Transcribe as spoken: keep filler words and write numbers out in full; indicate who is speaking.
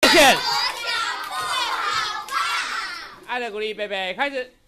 Speaker 1: 选。
Speaker 2: 国小不好看。
Speaker 1: 爱的鼓励，贝贝开始。